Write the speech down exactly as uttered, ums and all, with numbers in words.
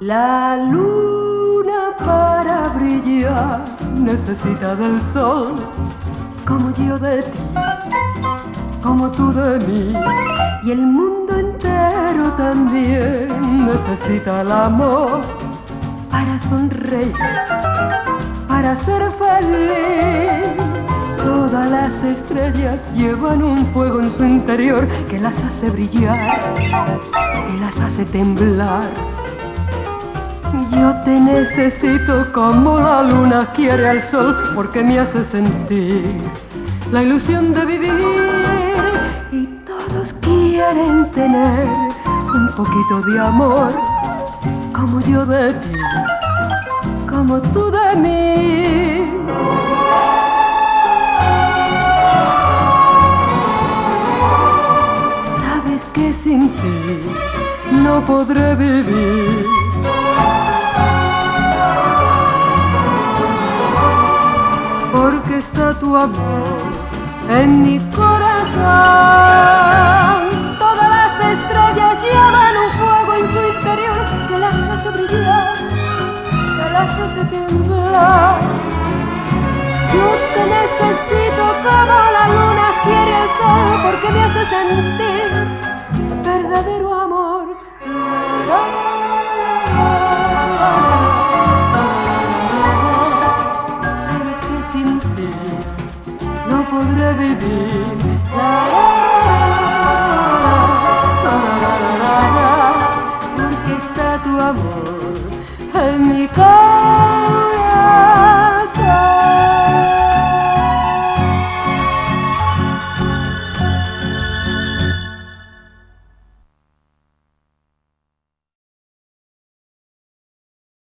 La luna para brillar necesita del sol, como yo de ti, como tú de mí. Y el mundo entero también necesita el amor para sonreír, para ser feliz. Todas las estrellas llevan un fuego en su interior que las hace brillar, que las hace temblar. Yo te necesito como la luna quiere al sol, porque me hace sentir la ilusión de vivir. Y todos quieren tener un poquito de amor, como yo de ti, como tú de mí. Sabes que sin ti no podré vivir. Porque está tu amor en mi corazón. Todas las estrellas llevan un fuego en su interior que las hace brillar, que las hace temblar. Yo te necesito como la luna quiere el sol, porque me hace sentir verdadero amor. No podré vivir.